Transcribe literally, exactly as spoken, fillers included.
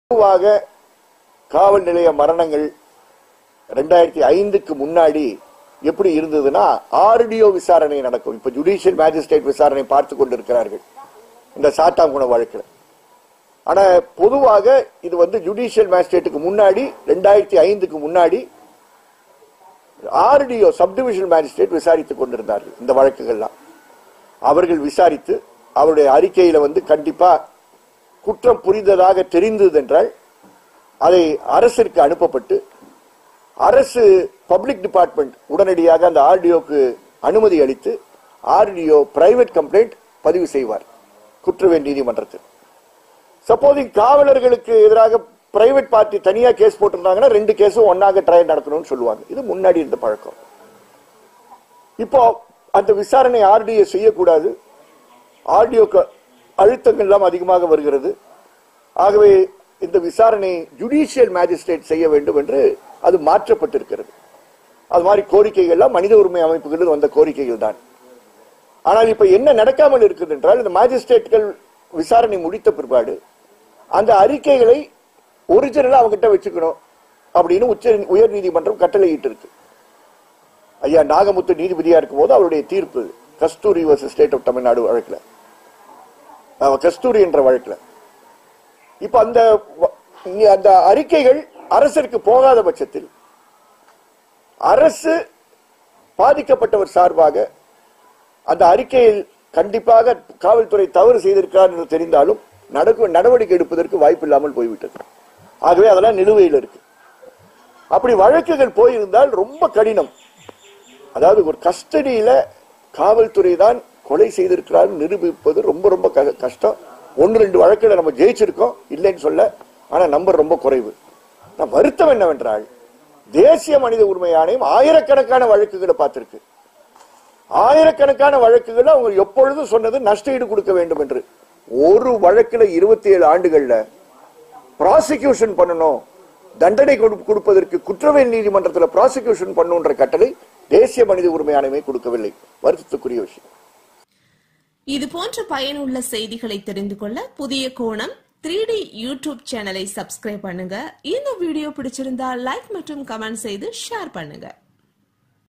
பொதுவாக காவல் நிலைய மரணங்கள் ரெண்டாயிரத்தி ஐந்துக்கு முன்னாடி எப்படி இருந்ததுன்னா ஆர்டிஓ விசாரணை நடக்கும். இப்ப ஜுடிஷியல் மேஜிஸ்ட்ரேட் விசாரணை பார்த்து கொண்டிருக்கிறார்கள் இந்த சாத்தாங்குள வழக்கில். ஆனா பொதுவாக இது வந்து ஜுடிஷியல் மேஜிஸ்ட்ரேட்டுக்கு முன்னாடி ரெண்டாயிரத்தி ஐந்துக்கு முன்னாடி ஆர்டிஓ சப்டிவிஷன் மேஜிஸ்ட்ரேட் விசாரித்துக் கொண்டிருந்தார்கள் இந்த வழக்குகள்லாம். அவர்கள் விசாரித்து அவருடைய அறிக்கையில வந்து கண்டிப்பா குற்றம் புரிந்ததாக தெரிந்தது என்றால் அதை அரசிற்கு அனுப்பப்பட்டு அரசு பப்ளிக் டிபார்ட்மெண்ட் உடனடியாக அந்த ஆர்டிஓக்கு அனுமதி அளித்து ஆர்டிஓ பிரைவேட் கம்ப்ளைண்ட் பதிவு செய்வார் குற்றவியல் நீதிமன்றத்தில். சப்போஸ் காவலர்களுக்கு எதிராக பிரைவேட் பார்ட்டி தனியா கேஸ் போட்டிருந்தாங்கன்னா ரெண்டு கேஸும் ஒன்னாக ட்ரையல் நடத்தணும்னு சொல்லுவாங்க. இது முன்னாடி இருந்த பழக்கம். இப்போ அந்த விசாரணை ஆர்டிஓ செய்யக்கூடாது, ஆர்டிஓக்கு அழுத்தங்கள் எல்லாம் அதிகமாக வருகிறது. ஆகவே இந்த விசாரணை ஜுடிஷியல் மேஜிஸ்ட்ரேட் செய்ய வேண்டும் என்று அது மாற்றப்பட்டிருக்கிறது. அது மாதிரி கோரிக்கைகள்லாம் மனித உரிமை அமைப்புகளில் வந்த கோரிக்கைகள் தான். ஆனால் இப்ப என்ன நடக்காமல் இருக்குது என்றால் இந்த மேஜிஸ்ட்ரேட்கள் விசாரணை முடித்த பிற்பாடு அந்த அறிக்கைகளை ஒரிஜினலா அவங்ககிட்ட வச்சுக்கணும் அப்படின்னு உச்ச உயர் நீதிமன்றம் கட்டளையிட்டு இருக்கு. ஐயா நாகமுத்து நீதிபதியா இருக்கும் போது அவருடைய தீர்ப்பு Kasturi versus state of Tamil Nadu வழக்குல, கஸ்தூரி என்ற வழக்குல இப்ப அந்த அந்த அறிக்கைகள் அரசிற்கு போகாத பட்சத்தில் அரசு பாதிக்கப்பட்டவர் சார்பாக அந்த அறிக்கையில் கண்டிப்பாக காவல்துறை தவறு செய்திருக்கிறார் என்று தெரிந்தாலும் நடவடிக்கை எடுப்பதற்கு வாய்ப்பு இல்லாமல் போய்விட்டது. ஆகவே அதெல்லாம் நிலுவையில் இருக்கு. அப்படி வழக்குகள் போயிருந்தால் ரொம்ப கடினம். அதாவது ஒரு கஸ்டடியில காவல்துறை தான் கொலை செய்திருக்கிறார் நிரூபிப்பது ரொம்ப ரொம்ப கஷ்டம். ஒன்று ரெண்டு வழக்குல நம்ம ஜெயிச்சிருக்கோம் இல்லைன்னு சொல்ல, ஆனா நம்பர் ரொம்ப குறைவு. வருத்தம் என்னவென்றால் தேசிய மனித உரிமை ஆணையம் ஆயிரக்கணக்கான வழக்குகளை பார்த்திருக்கு. ஆயிரக்கணக்கான வழக்குகள் அவங்க எப்பொழுதும் சொன்னது நஷ்டஈடு கொடுக்க வேண்டும் என்று. ஒரு வழக்குல இருபத்தி ஏழு ஆண்டுகள்ல ப்ராசிக்யூஷன் பண்ணணும், தண்டனை கொடுப்பதற்கு குற்றவியல் நீதிமன்றத்தில் ப்ராசிக்யூஷன் பண்ணுன்ற கட்டளை தேசிய மனித உரிமை ஆணையமே கொடுக்கவில்லை. வருத்தத்துக்குரிய விஷயம். இது போன்ற பயனுள்ள செய்திகளை தெரிந்து கொள்ள புதிய கோணம் த்ரீ டி யூடியூப் சேனலை சப்ஸ்கிரைப் பண்ணுங்க. இந்த வீடியோ பிடிச்சிருந்தா லைக் மற்றும் கமெண்ட் செய்து ஷேர் பண்ணுங்க.